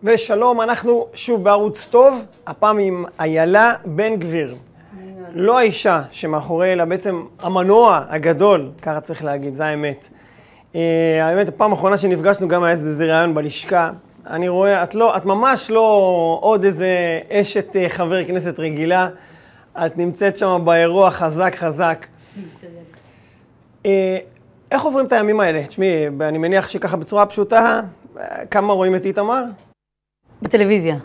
ושלום, אנחנו שוב בערוץ טוב, הפעם עם איילה בן גביר. לא האישה שמאחורי, אלא בעצם המנוע הגדול, ככה צריך להגיד, זה האמת. האמת, הפעם האחרונה שנפגשנו גם היה בזה רעיון בלשכה. אני רואה, את ממש לא עוד איזה אשת חבר כנסת רגילה. את נמצאת שם באירוע חזק. איך עוברים את הימים האלה? תשמעי, אני מניח שככה בצורה פשוטה, כמה רואים את איתמר? בטלוויזיה.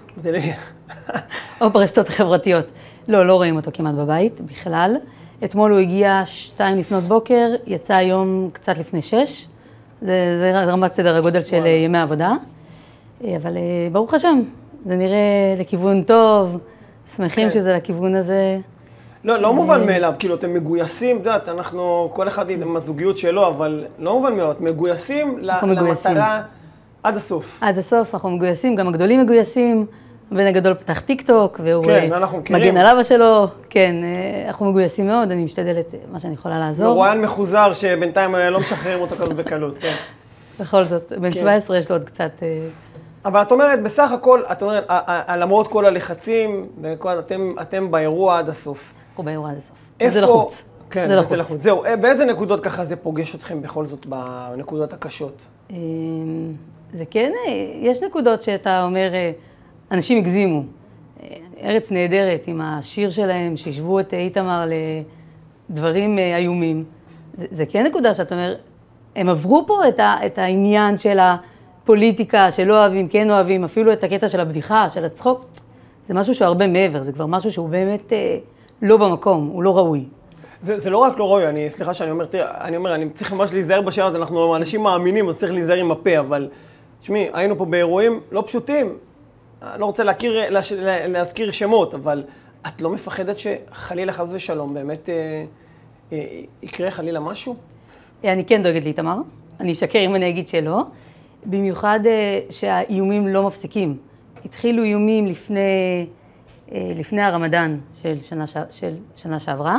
או ברשתות החברתיות. לא רואים אותו כמעט בבית, בכלל. אתמול הוא הגיע 2 לפנות בוקר, יצא היום קצת לפני 6. זה רמת סדר הגודל של ימי העבודה. אבל ברוך השם, זה נראה לכיוון טוב, שמחים שזה לכיוון הזה. לא מובן מאליו, כאילו אתם מגויסים, יודעת, אנחנו, כל אחד עם הזוגיות שלו, אבל לא מובן מאוד, מגויסים למטרה עד הסוף. עד הסוף, אנחנו מגויסים, גם הגדולים מגויסים, הבן הגדול פתח טיק טוק, והוא מגן על אבא שלו, כן, אנחנו מגויסים מאוד, אני משתדלת מה שאני יכולה לעזור. מרואיין מחוזר שבינתיים לא משחררים אותו כזאת בקלות, כן. בכל זאת, בן 17 יש לו עוד קצת... אבל את אומרת, בסך הכל, את אומרת, למרות כל הלחצים, אתם באירוע עד הסוף. אנחנו באירוע עד הסוף. זה לחוץ. כן, זה לחוץ. זהו, באיזה נקודות ככה זה פוגש אתכם בכל זאת בנקודות הקשות? זה כן, יש נקודות שאתה אומר, אנשים הגזימו. ארץ נהדרת עם השיר שלהם, שישבו את איתמר לדברים איומים. זה כן נקודה שאתה אומר, הם עברו פה את העניין של הפוליטיקה, שלא אוהבים, כן אוהבים, אפילו את הקטע של הבדיחה, של הצחוק. זה משהו שהוא הרבה מעבר, זה כבר משהו שהוא באמת לא במקום, הוא לא ראוי. זה לא רק לא ראוי, סליחה שאני אומר, אני צריך ממש להיזהר בשאלה הזאת, אנחנו אנשים מאמינים, אז צריך להיזהר עם הפה, אבל תשמעי, היינו פה באירועים לא פשוטים, אני לא רוצה להזכיר שמות, אבל את לא מפחדת שחלילה חס ושלום באמת יקרה חלילה משהו? אני כן דואגת לאיתמר, אני אשקר אם אני אגיד שלא, במיוחד שהאיומים לא מפסיקים. התחילו איומים לפני הרמדאן של שנה שעברה,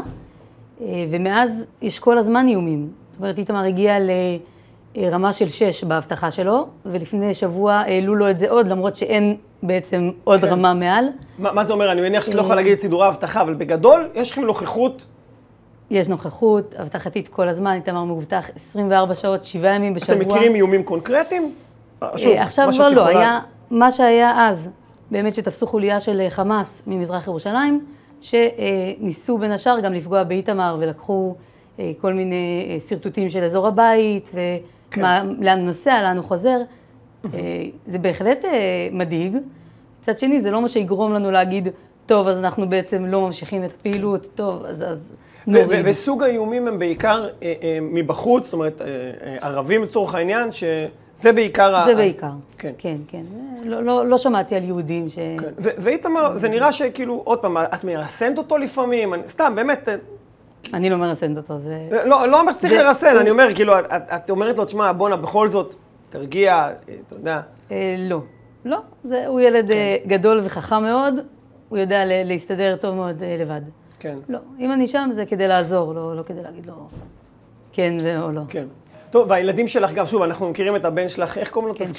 ומאז יש כל הזמן איומים. זאת אומרת, איתמר הגיע לרמה של 6 בהבטחה שלו, ולפני שבוע העלו לו את זה עוד, למרות שאין בעצם עוד רמה מעל. מה זה אומר? אני מניח שאת לא יכולה להגיד את סידורי ההבטחה, אבל בגדול יש לכם נוכחות? יש נוכחות, הבטחתית כל הזמן, איתמר מבוטח 24 שעות, 7 ימים בשבוע. אתם מכירים איומים קונקרטיים? עכשיו לא, היה מה שהיה אז, באמת שתפסו חוליה של חמאס ממזרח ירושלים, שניסו בין השאר גם לפגוע באיתמר ולקחו כל מיני סרטוטים של אזור הבית, ולאן הוא נוסע, לאן הוא חוזר. זה בהחלט מדאיג. מצד שני, זה לא מה שיגרום לנו להגיד, טוב, אז אנחנו בעצם לא ממשיכים את הפעילות, טוב, אז נוריד. וסוג האיומים הם בעיקר מבחוץ, זאת אומרת, ערבים לצורך העניין, זה בעיקר... זה בעיקר, כן. לא שמעתי על יהודים ש... ואיתמר, זה נראה שכאילו, עוד פעם, את מרסנת אותו לפעמים, סתם, באמת... אני לא מרסנת אותו, זה... לא אומר שצריך לרסן, אני אומר, כאילו, את אומרת לו, תשמע, בונה, בכל זאת, תרגיע, אתה יודע. לא, הוא ילד גדול וחכם מאוד, הוא יודע להסתדר טוב מאוד לבד. כן. לא, אם אני שם זה כדי לעזור, לא כדי להגיד לו כן או לא. כן. טוב, והילדים שלך גם, שוב, אנחנו מכירים את הבן שלך, איך קוראים לו? כן,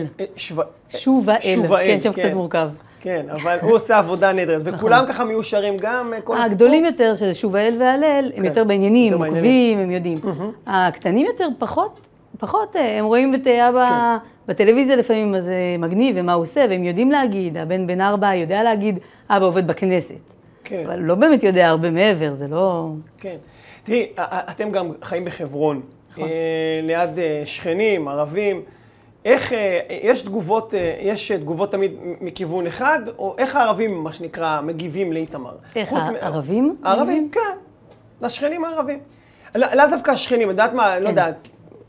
שובאל, כן, שם קצת מורכב. כן, אבל הוא עושה עבודה נהדרת, וכולם ככה מיושרים גם כל הסיפור. הגדולים יותר, שזה שובאל והלל, הם יותר בעניינים, עוקבים, הם יודעים. הקטנים יותר פחות, הם רואים את אבא בטלוויזיה לפעמים, אז מגניב, ומה הוא עושה, והם יודעים להגיד, הבן בן 4 יודע להגיד, אבא עובד בכנסת. אבל לא באמת יודע הרבה מעבר, זה לא... כן. תראי, אתם גם חיים בחברון. ליד שכנים, ערבים, איך, יש תגובות תמיד מכיוון אחד, או איך הערבים, מה שנקרא, מגיבים לאיתמר? איך הערבים? הערבים, כן, לשכנים הערבים. לאו דווקא השכנים, יודעת מה, לא יודעת,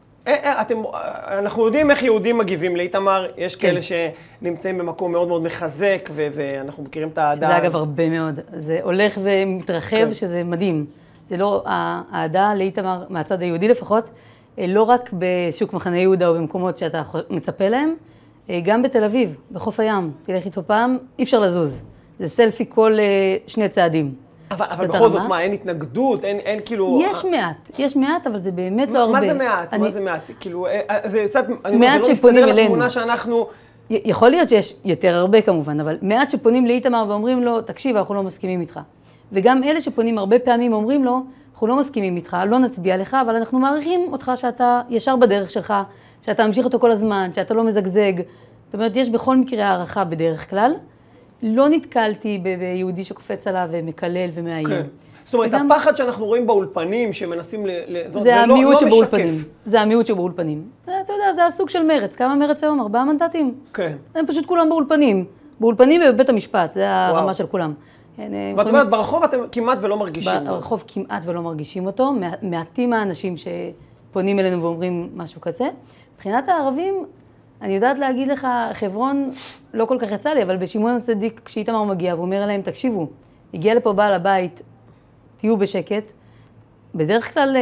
אנחנו יודעים איך יהודים מגיבים לאיתמר, יש כאלה שנמצאים במקום מאוד מאוד מחזק, ואנחנו מכירים את האהדה. זה אגב הרבה מאוד, זה הולך ומתרחב, שזה מדהים. זה לא, האהדה לאיתמר, מהצד היהודי לפחות, לא רק בשוק מחנה יהודה או במקומות שאתה מצפה להם, גם בתל אביב, בחוף הים. תלך איתו פעם, אי אפשר לזוז. זה סלפי כל 2 צעדים. אבל בכל זאת, מה, אין התנגדות? אין כאילו... יש מעט, אבל זה באמת לא הרבה. מה זה מעט? מה זה מעט? כאילו, זה קצת... מעט שפונים אלינו. תמונה שאנחנו יכול להיות שיש יותר הרבה כמובן, אבל מעט שפונים לאיתמר ואומרים לו, תקשיב, אנחנו לא מסכימים איתך. וגם אלה שפונים הרבה פעמים אומרים לו, אנחנו לא מסכימים איתך, לא נצביע לך, אבל אנחנו מעריכים אותך שאתה ישר בדרך שלך, שאתה ממשיך אותו כל הזמן, שאתה לא מזגזג. זאת אומרת, יש בכל מקרה הערכה בדרך כלל. לא נתקלתי ביהודי שקופץ עליו ומקלל ומאיים. כן. זאת אומרת, הפחד שאנחנו רואים באולפנים, שמנסים זה המיעוט שבאולפנים. זה המיעוט שבאולפנים. אתה יודע, זה הסוג של מרץ. כמה מרץ היום? 4 מנדטים? כן. הם פשוט כולם באולפנים. באולפנים ובבית המשפט, זה הרמה של כולם. ואת אומרת, ברחוב אתם כמעט ולא מרגישים אותו. ברחוב כמעט ולא מרגישים אותו. מעטים האנשים שפונים אלינו ואומרים משהו כזה. מבחינת הערבים, אני יודעת להגיד לך, חברון לא כל כך יצא לי, אבל בשמעון הצדיק, כשאיתמר מגיע, והוא אומר להם, תקשיבו, הגיע לפה בעל הבית, תהיו בשקט. בדרך כלל,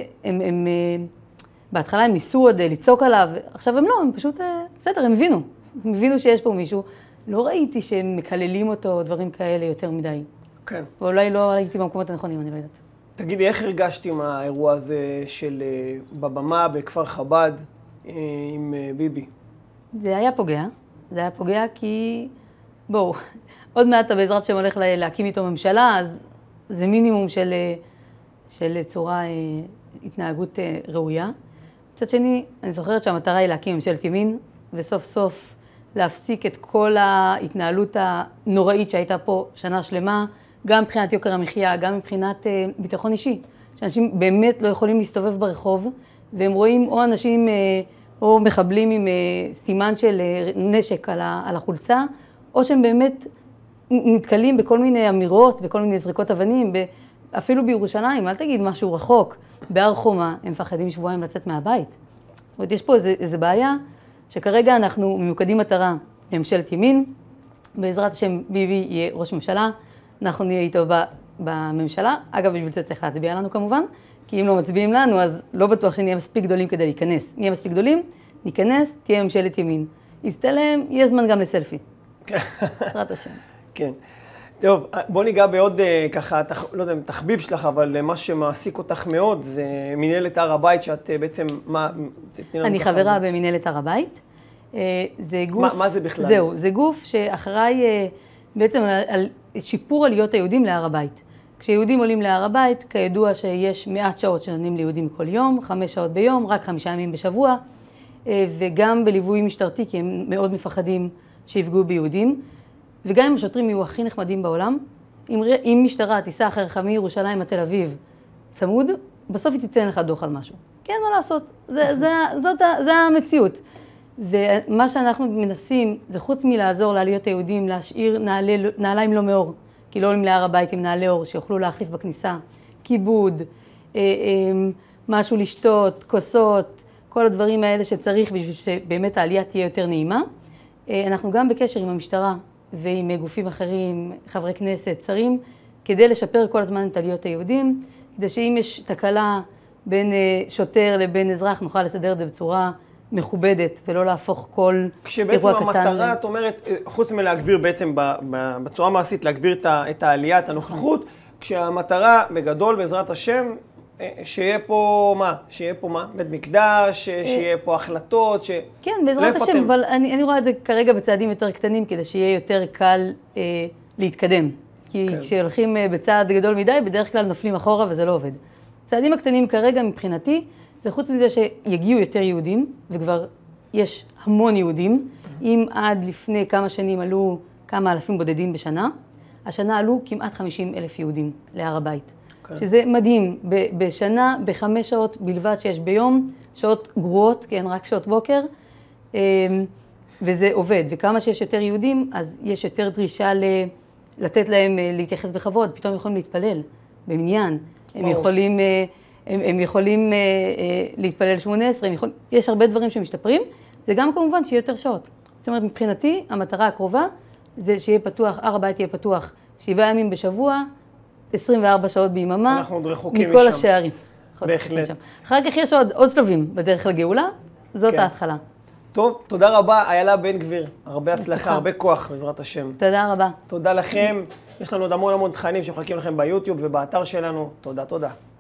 בהתחלה הם ניסו עוד לצעוק עליו, עכשיו הם לא, הם פשוט, בסדר, הם הבינו שיש פה מישהו. לא ראיתי שהם מקללים אותו, דברים כאלה יותר מדי. כן. ואולי לא הייתי במקומות הנכונים, אני לא יודעת. תגידי, איך הרגשתי עם האירוע הזה של בבמה בכפר חב"ד עם ביבי? זה היה פוגע. זה היה פוגע כי, בואו, עוד מעט בעזרת השם הולך להקים איתו ממשלה, אז זה מינימום של צורה התנהגות ראויה. מצד שני, אני זוכרת שהמטרה היא להקים ממשלת ימין, וסוף סוף להפסיק את כל ההתנהלות הנוראית שהייתה פה שנה שלמה, גם מבחינת יוקר המחיה, גם מבחינת ביטחון אישי. שאנשים באמת לא יכולים להסתובב ברחוב, והם רואים או אנשים או מחבלים עם סימן של נשק על החולצה, או שהם באמת נתקלים בכל מיני אמירות, בכל מיני זריקות אבנים, אפילו בירושלים, אל תגיד משהו רחוק, בהר חומה, הם מפחדים שבועיים לצאת מהבית. זאת אומרת, יש פה איזו בעיה, שכרגע אנחנו ממוקדים מטרה לממשלת ימין, בעזרת השם ביבי יהיה ראש ממשלה, אנחנו נהיה איתו בממשלה, אגב בשביל זה צריך להצביע לנו כמובן, כי אם לא מצביעים לנו אז לא בטוח שנהיה מספיק גדולים כדי להיכנס. נהיה מספיק גדולים, ניכנס, תהיה ממשלת ימין. יסתלם, יהיה זמן גם לסלפי. בעזרת השם. כן. טוב, בוא ניגע בעוד ככה, לא יודע אם תחביב שלך, אבל מה שמעסיק אותך מאוד זה מנהלת הר הבית, שאת בעצם, אני חברה במנהלת הר הבית. זה גוף... מה זה בכלל? זהו, זה גוף שאחראי בעצם על שיפור עליות היהודים להר הבית. כשיהודים עולים להר הבית, כידוע שיש מעט שעות שנותנים ליהודים כל יום, 5 שעות ביום, רק 5 ימים בשבוע, וגם בליווי משטרתי, כי הם מאוד מפחדים שיפגעו ביהודים. וגם אם השוטרים יהיו הכי נחמדים בעולם, אם משטרה תיסע אחריך מירושלים עד תל אביב צמוד, בסוף היא תיתן לך דוח על משהו. כן, מה לעשות? זה המציאות. ומה שאנחנו מנסים, זה חוץ מלעזור לעליות היהודים, להשאיר נעליים לא מאור, כי לא עולים להר הבית עם נעלי אור, שיוכלו להחליף בכניסה, כיבוד, משהו לשתות, כוסות, כל הדברים האלה שצריך בשביל שבאמת העלייה תהיה יותר נעימה. אנחנו גם בקשר עם המשטרה ועם גופים אחרים, חברי כנסת, שרים, כדי לשפר כל הזמן את עליות היהודים, כדי שאם יש תקלה בין שוטר לבין אזרח, נוכל לסדר את זה בצורה מכובדת, ולא להפוך כל אירוע קטן. כשבעצם המטרה, את אומרת, חוץ מלהגביר בעצם בצורה מעשית, להגביר את העלייה, את הנוכחות, כשהמטרה בגדול, בעזרת השם, שיהיה פה מה? שיהיה פה מה? בית מקדש, שיהיה פה החלטות, כן, בעזרת השם, אבל אני רואה את זה כרגע בצעדים יותר קטנים, כדי שיהיה יותר קל להתקדם. כי כשהולכים בצעד גדול מדי, בדרך כלל נופלים אחורה וזה לא עובד. הצעדים הקטנים כרגע מבחינתי, זה חוץ מזה שיגיעו יותר יהודים, וכבר יש המון יהודים. אם עד לפני כמה שנים עלו כמה אלפים בודדים בשנה, השנה עלו כמעט 50,000 יהודים להר הבית. שזה מדהים, בשנה, ב5 שעות בלבד שיש ביום, שעות גרועות, כן, רק שעות בוקר, וזה עובד. וכמה שיש יותר יהודים, אז יש יותר דרישה לתת להם להתייחס בכבוד, פתאום יכולים להתפלל במניין, הם יכולים להתפלל 18, יש הרבה דברים שמשתפרים, זה גם כמובן שיהיה יותר שעות. זאת אומרת, מבחינתי, המטרה הקרובה זה שיהיה פתוח, הר הבית יהיה פתוח 7 ימים בשבוע, 24 שעות ביממה, אנחנו עוד רחוקים מכל משם. השערים. בהחלט. אחר כך יש עוד שלבים בדרך לגאולה, זאת ההתחלה. טוב, תודה רבה, איילה בן גביר. הרבה הצלחה, הרבה כוח, בעזרת השם. תודה רבה. תודה לכם. יש לנו עוד המון תכנים שמחכים לכם ביוטיוב ובאתר שלנו. תודה, תודה.